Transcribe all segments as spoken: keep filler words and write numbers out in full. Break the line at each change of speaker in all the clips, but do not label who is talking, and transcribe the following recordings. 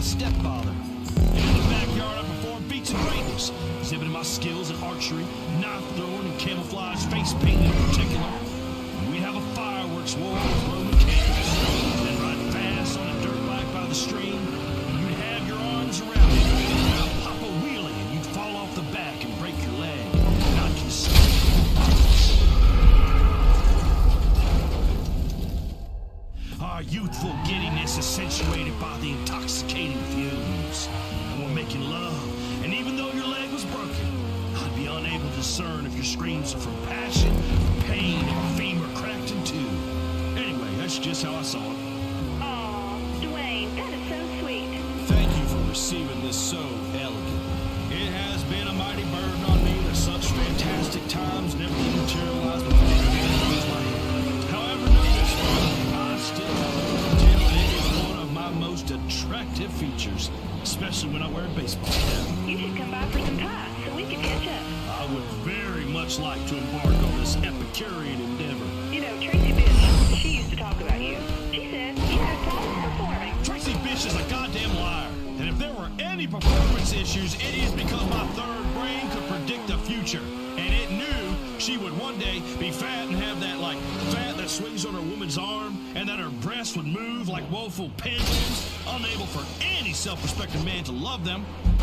stepfather. And in the backyard, I perform feats of greatness, exhibiting my skills in archery, knife throwing, and camouflage face painting in particular. And we'd have a fireworks war with Roman candles, then ride fast on a dirt bike by the stream. And you'd have your arms around me, and I'd pop a wheelie, and you'd fall off the back and break your leg. And I'd consider our youthful giddiness accentuated by the intoxicating fumes. And we're making love, and even though your leg was broken, I'd be unable to discern if your screams are from passion, pain, or femur cracked in two. Anyway, that's just how I saw it.
Aw, Dwayne, that is so sweet.
Thank you for receiving this so elegant. It has been a mighty burden on me that such fantastic times never materialized before. However, know this, I still have it is one of my most attractive features, especially when I wear a baseball cap.
You should come by for some pie so we can catch up.
I would very much like to embark on this Epicurean endeavor.
You know, Tracy Bish, she used to talk about you. She said you had problems performing.
Tracy Bish is a goddamn liar. And if there were any performance issues, it is because my third brain could predict the future. And it knew she would one day be fat and have that, like, fat that swings on her woman's arm, and that her breasts would move like woeful pendulums, unable for any self-respecting man to love them.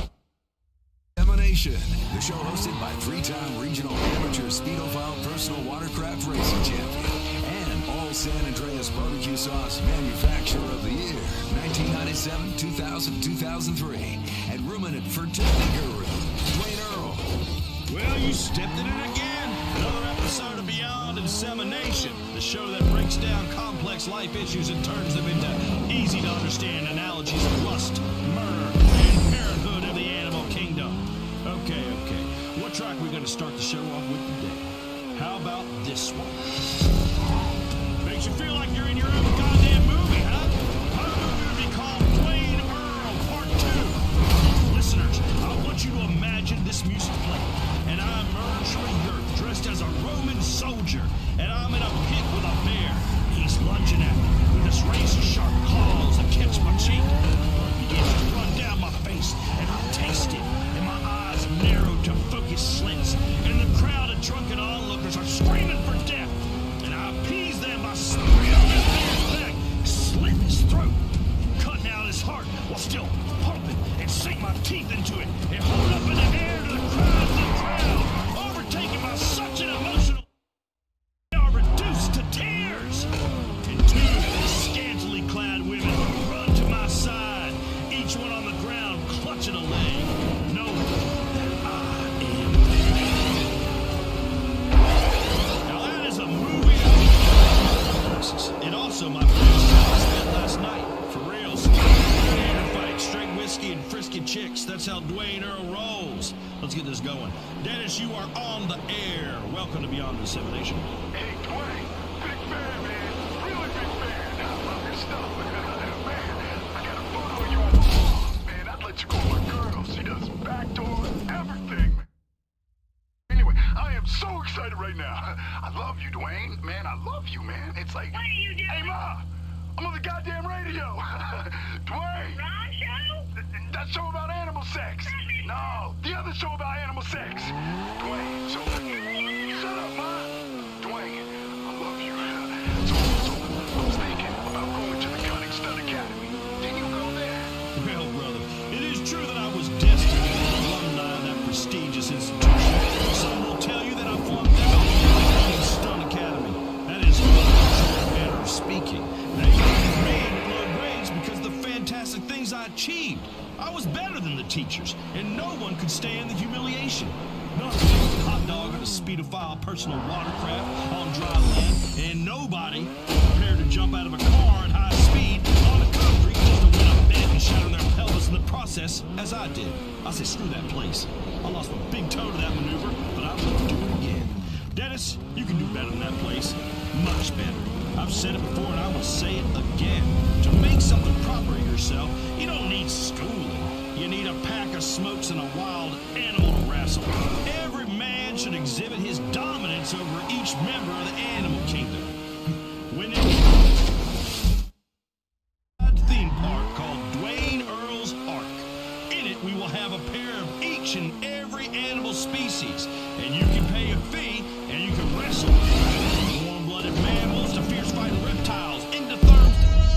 Emanation, the show hosted by three-time regional amateur speedophile personal watercraft racing champion and all San Andreas barbecue sauce manufacturer of the year, nineteen ninety-seven, two thousand, two thousand three, and ruminant fertility guru, Dwayne Earl.
Well, you stepped in it again. Another episode of Beyond Insemination, the show that breaks down complex life issues and turns them into easy-to-understand analogies of lust, murder, and parenthood of the animal kingdom. Okay, okay. What track are we going to start the show off with today? How about this one? Makes you feel like you're in your own goddamn movie, huh? Our movie would be called Dwayne Earl Part two. Listeners, I want you to imagine this music playing, and I emerge from the earth dressed as a Roman soldier, and I'm in a pit with a bear. He's lunging at me with his razor-sharp claws that catch my cheek. He begins to run down my face, and I taste it, and my eyes narrow to focus slits, and the crowd of drunken onlookers are screaming for death, and I appease them by spitting on his bear's neck, slit his throat, cutting out his heart while still pumping, and sink my teeth into it, and hold up in the air to the crowd, to the crowd, overtaken by such an emotional they are reduced to tears. And two scantily clad women run to my side, each one on the ground clutching a leg, knowing that I am dead. Now that is a movie. And also my friends I spent last night, for real. Standard fight, straight whiskey and frisky chicks. That's how Dwayne Earl rolls. Let's get this going. Dennis, you are on the air. Welcome to Beyond Insemination.
Hey, Dwayne, big fan, man. Really big fan. I love your stuff. Man, I got a photo of you on my wall. Man, I'd let you go with my girl. She does backdoors, everything. Anyway, I am so excited right now. I love you, Dwayne. Man, I love you, man. It's like...
What are you doing?
Hey, Ma! I'm on the goddamn radio. Dwayne!
Ron show?
That show about animal sex. No, the other show about animal sex. Dwayne, so... Shut up, Ma! Dwayne, I love you. So, so, I was thinking about going to the Cunning Stud Academy. Didn't you go there?
Well, brother, it is true that I was destined to be an alumni of that prestigious institution. Some will tell you that I flunked out of the Cunning Stud Academy. That is a matter of speaking. They made low grades because of the fantastic things I achieved. I was better than the teachers, and no one could stand the humiliation. None of them hot dog at a speedophile personal watercraft on dry land, and nobody prepared to jump out of a car at high speed on the concrete just to win a bet and shatter their pelvis in the process, as I did. I said, screw that place. I lost my big toe to that maneuver, but I'm going to do it again. Dennis, you can do better than that place. Much better. I've said it before, and I will say it again. To make something proper of yourself, you don't need schooling. You need a pack of smokes and a wild animal to wrestle. Every man should exhibit his dominance over each member of the animal kingdom. When it theme park called Dwayne Earl's have a pair of each and every animal species, and you can pay a fee, and you can wrestle from warm-blooded mammals to fierce-fighting reptiles, endotherms.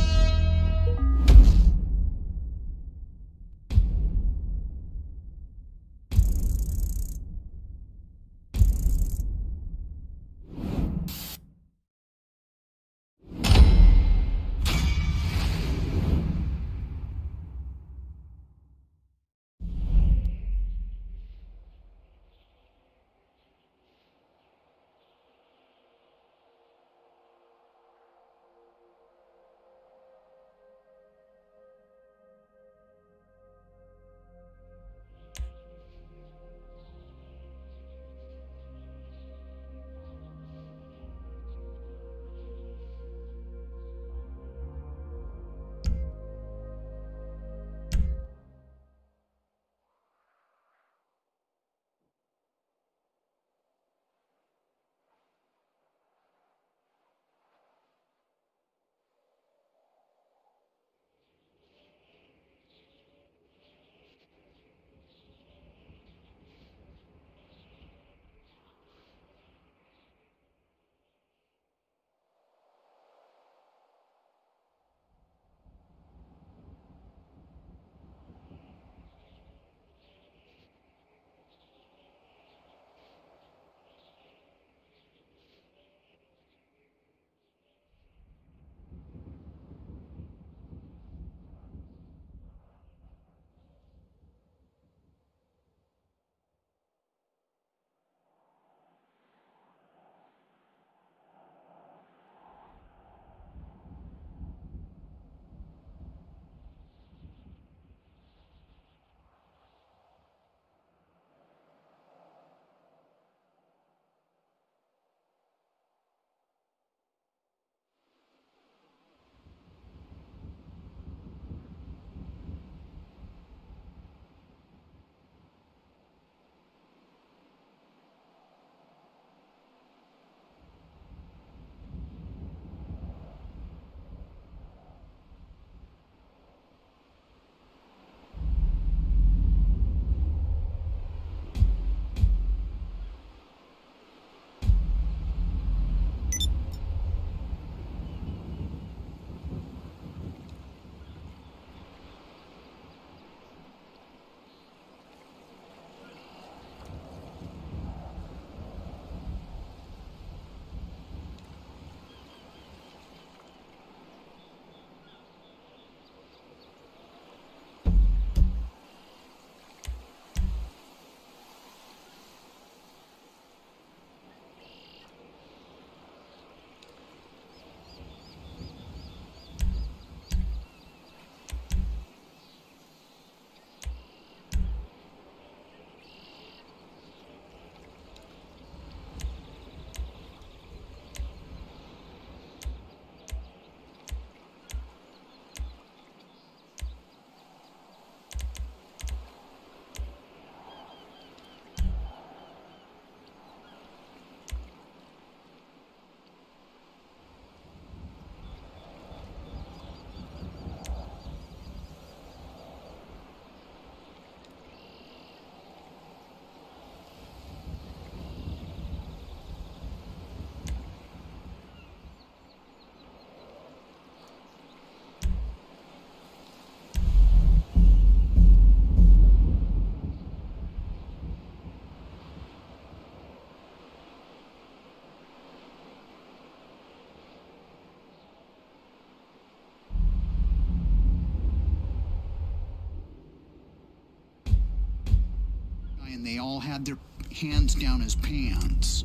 And they all had their hands down his pants.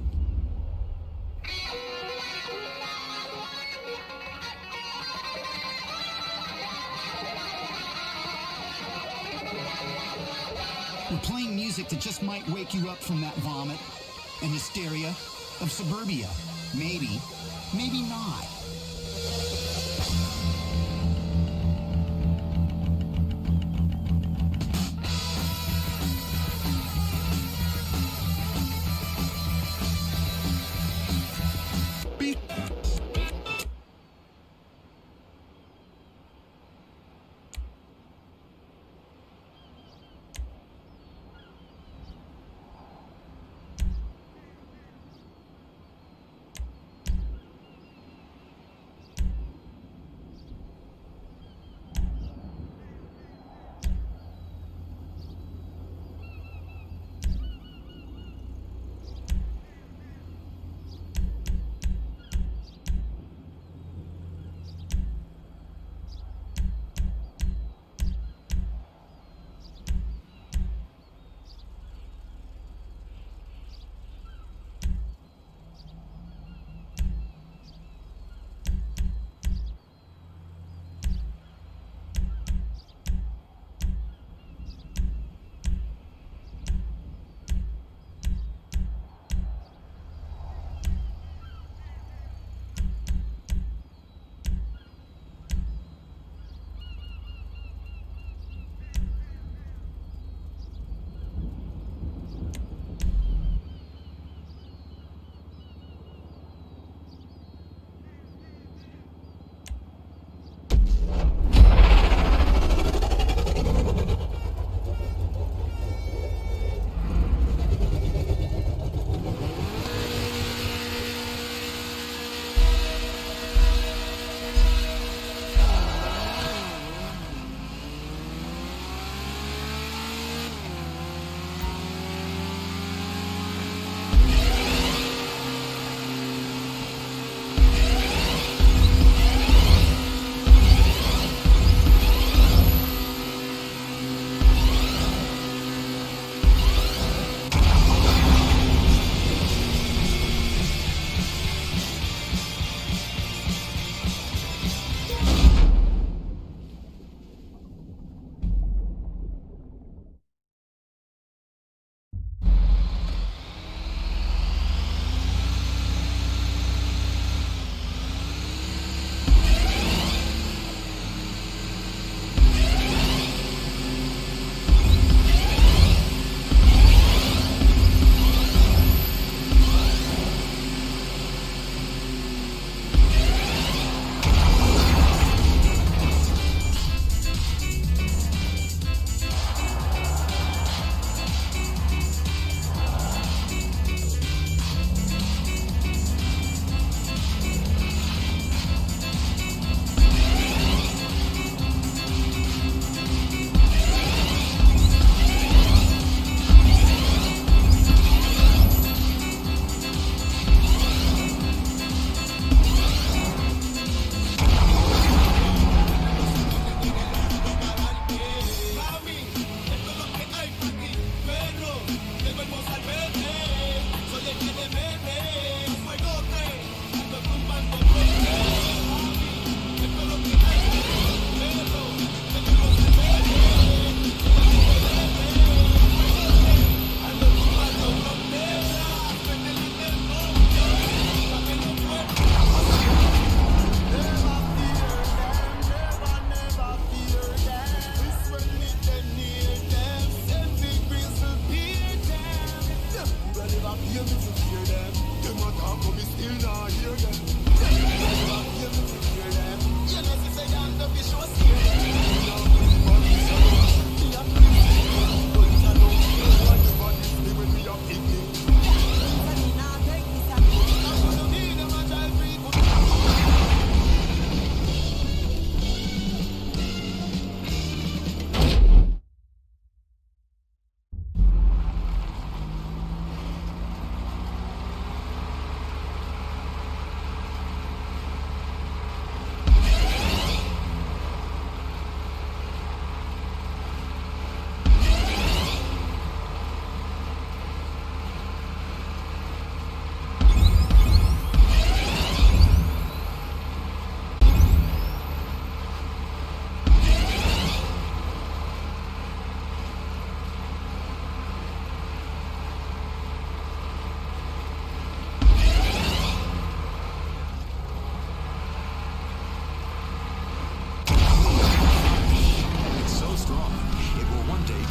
We're playing music that just might wake you up from that vomit and hysteria of suburbia. Maybe, maybe not.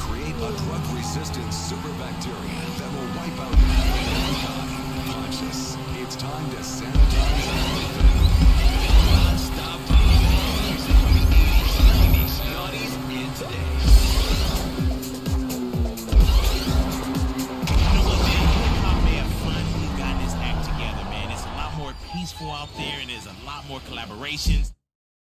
create a drug-resistant super bacteria that will wipe out half of mankind. Conscious, it's time to sanitize everything.
Non-stop music. Naughties in today. You know what, man? Hip-hop may have finally got this act together, man. It's a lot more peaceful out there, and there's a lot more collaborations.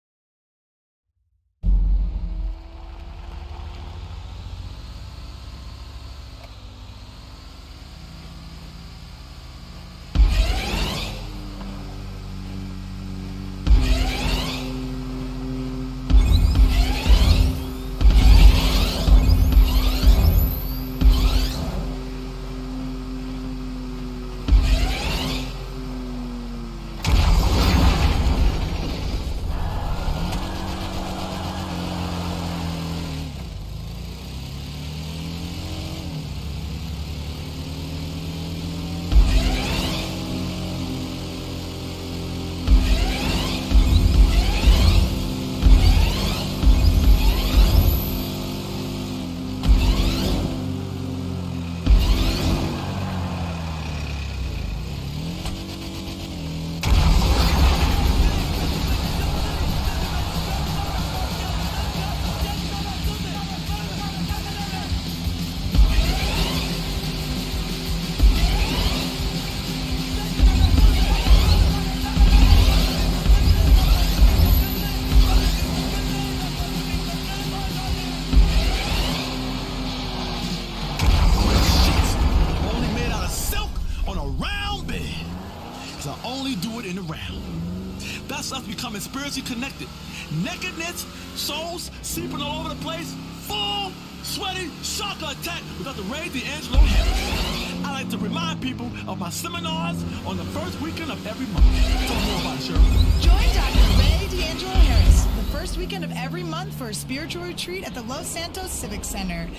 That's us becoming spiritually connected. Nakedness, souls seeping all over the place, full, sweaty, shocker attack without the Ray D'Angelo Harris. I like to remind people of my seminars on the first weekend of every month. Tell me more about it, Cheryl.
Join Doctor Ray D'Angelo Harris the first weekend of every month for a spiritual retreat at the Los Santos Civic Center.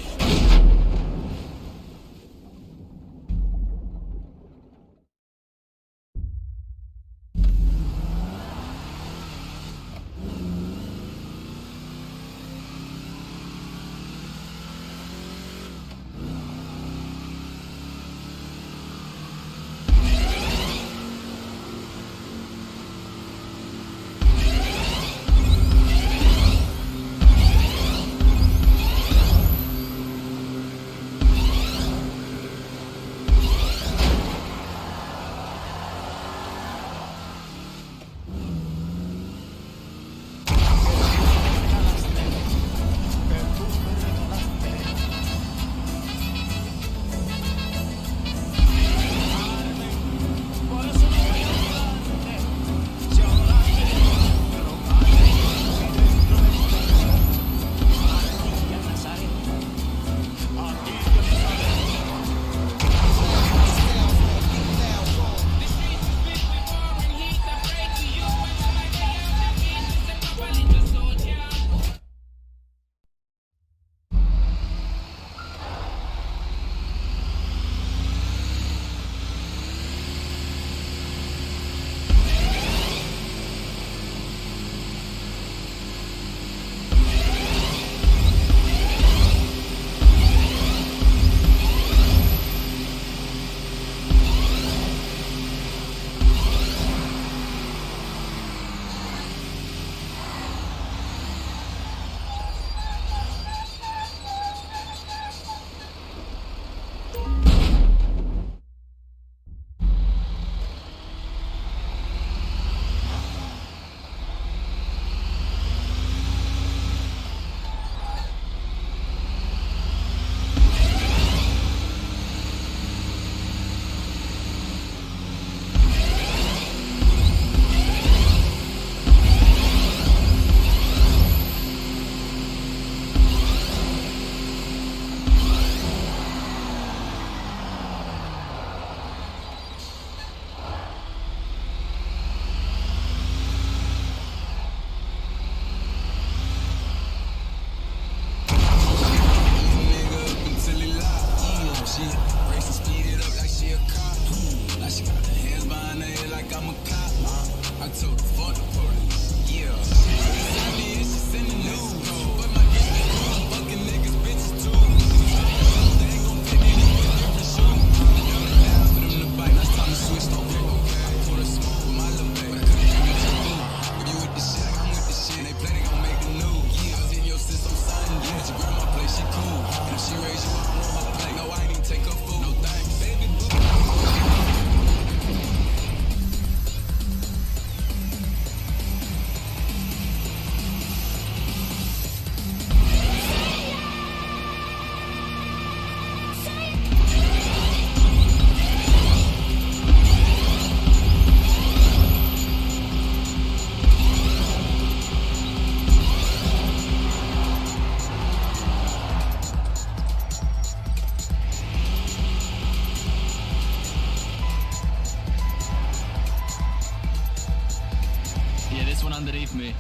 beneath me.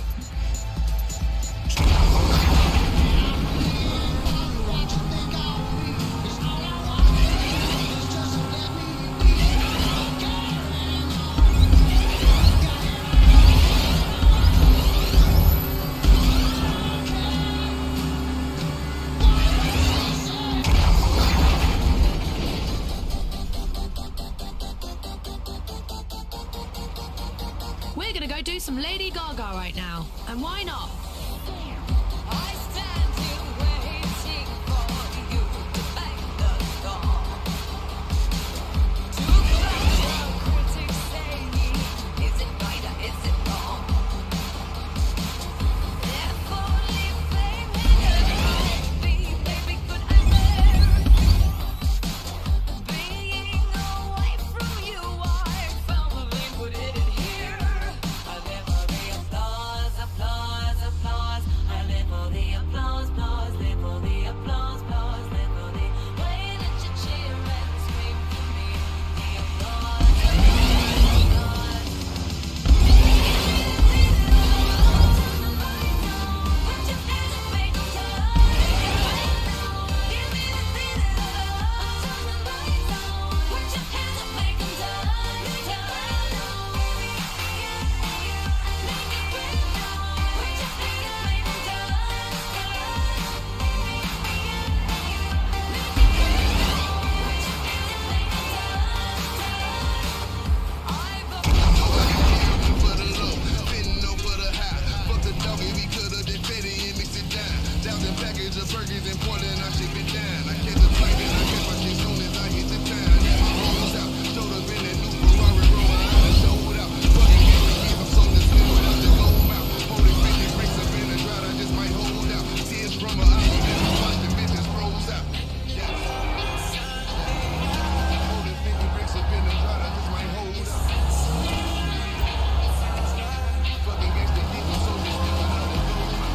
We're gonna go do some Lady Gaga right now. And why not?
I stand here waiting for you to make the song. To crush what critics say, is it right or is it wrong? Therefore, leave fame and be maybe good and bad. Being away from you, I found the they put it in here. I live for the applause, applause, applause. I live for the applause, applause, live for the applause, applause, live for the way that you cheer and scream for me. The applause, applause, put your hands up, make them turn. Give me the feeling of love. Put your hands up, make them turn, turn.
For the low, fitting no for the high. Fuck the doggy, we coulda did petty and mix it down. Thousand package of burgers and Portland, I ship it down. I catch a flight and I catch my shit soon as I hit the town. And my hoes out, showed up in that new Ferrari rolling, I done showed out. Fucking get the keys, I'm so to spin without the gold out. Holding fifty bricks up in the drought, I just might hold out. Tears from my eyes, and I watch the bitches froze out. Yeah. Holding fifty bricks up in the drought, I just might hold out. Fucking gangsta deep, I'm so just spin without the gold out.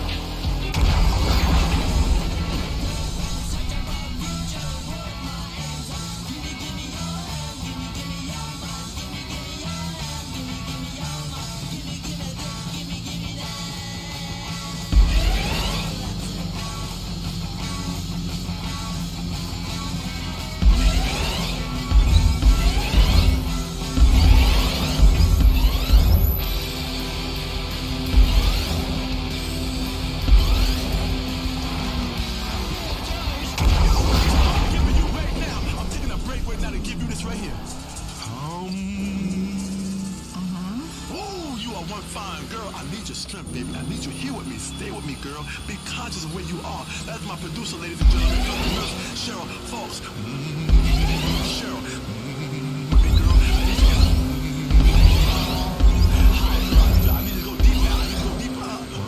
Giving you right now. I'm taking a break right now to give you this right here. Um. Oh, you are one fine girl. I need your strength, baby. I need you here with me. Stay with me, girl. Be conscious of where you are. That's my producer, ladies and gentlemen. Nurse Cheryl Fox. Mm, Cheryl. Mm, with me, girl. I need you. Mm, I need to go deeper. I need to go deeper.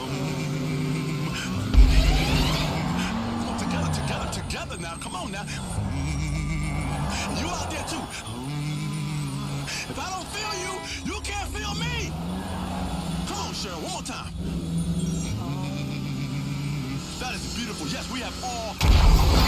Um, together, together, together now. Come on now. Mm, you out there too. Mm, if I don't feel you, you can't feel me. Come on, Cheryl, one more time. Mm, that is beautiful. Yes, we have all